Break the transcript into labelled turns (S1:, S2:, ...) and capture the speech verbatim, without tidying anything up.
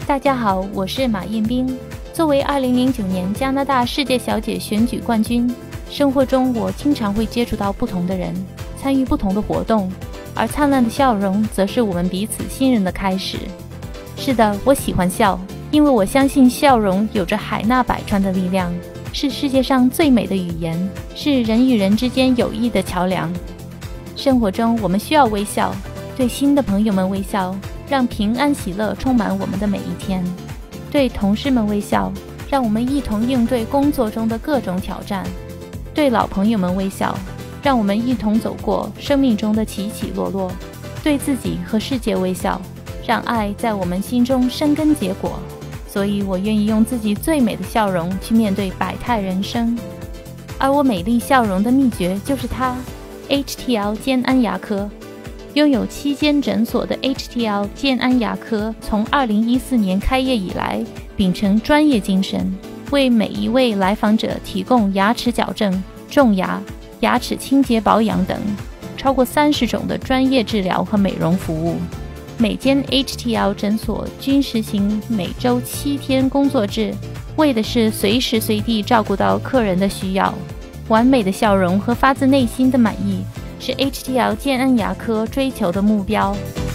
S1: 大家好，我是马彦斌。作为二零零九年加拿大世界小姐选举冠军，生活中我经常会接触到不同的人，参与不同的活动，而灿烂的笑容则是我们彼此信任的开始。是的，我喜欢笑，因为我相信笑容有着海纳百川的力量，是世界上最美的语言，是人与人之间友谊的桥梁。生活中我们需要微笑，对新的朋友们微笑，让平安喜乐充满我们的每一天；对同事们微笑，让我们一同应对工作中的各种挑战；对老朋友们微笑，让我们一同走过生命中的起起落落；对自己和世界微笑，让爱在我们心中生根结果。所以我愿意用自己最美的笑容去面对百态人生。而我美丽笑容的秘诀就是它 H T L 健安牙科。拥有七间诊所的 H T L 健安牙科从二零一四年开业以来，秉承专业精神，为每一位来访者提供牙齿矫正、种牙、牙齿清洁保养等超过三十种的专业治疗和美容服务。每间 H T L 诊所均实行每周七天工作制，为的是随时随地照顾到客人的需要。完美的笑容和发自内心的满意是 H T L 健安牙科追求的目标。